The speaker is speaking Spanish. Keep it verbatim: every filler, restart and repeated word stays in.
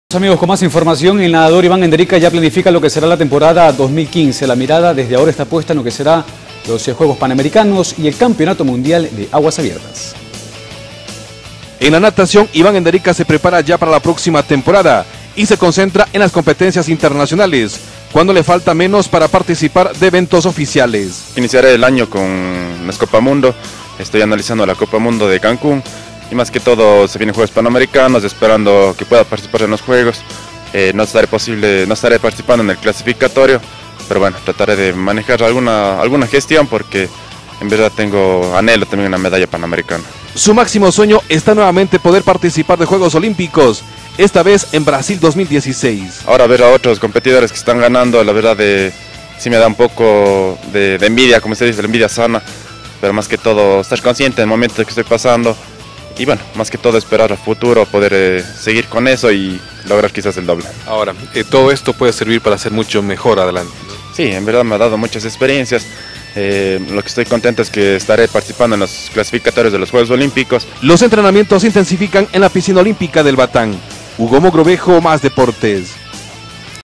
Amigos, con más información, el nadador Iván Enderica ya planifica lo que será la temporada dos mil quince. La mirada desde ahora está puesta en lo que será los Juegos Panamericanos y el Campeonato Mundial de Aguas Abiertas. En la natación, Iván Enderica se prepara ya para la próxima temporada y se concentra en las competencias internacionales, cuando le falta menos para participar de eventos oficiales. Iniciaré el año con las Copa Mundo, estoy analizando la Copa Mundo de Cancún. Y más que todo se vienen Juegos Panamericanos, esperando que pueda participar en los Juegos. Eh, no estaré posible, no estaré participando en el clasificatorio, pero bueno, trataré de manejar alguna, alguna gestión porque en verdad tengo anhelo también una medalla panamericana. Su máximo sueño está nuevamente poder participar de Juegos Olímpicos, esta vez en Brasil dos mil dieciséis. Ahora ver a otros competidores que están ganando, la verdad de, sí me da un poco de, de envidia, como se dice, la envidia sana, pero más que todo estar consciente del momento que estoy pasando. Y bueno, más que todo esperar al futuro, poder eh, seguir con eso y lograr quizás el doble. Ahora, eh, todo esto puede servir para hacer mucho mejor adelante, ¿no? Sí, en verdad me ha dado muchas experiencias. Eh, lo que estoy contento es que estaré participando en los clasificatorios de los Juegos Olímpicos. Los entrenamientos se intensifican en la piscina olímpica del Batán. Hugo Mogrovejo, Más Deportes.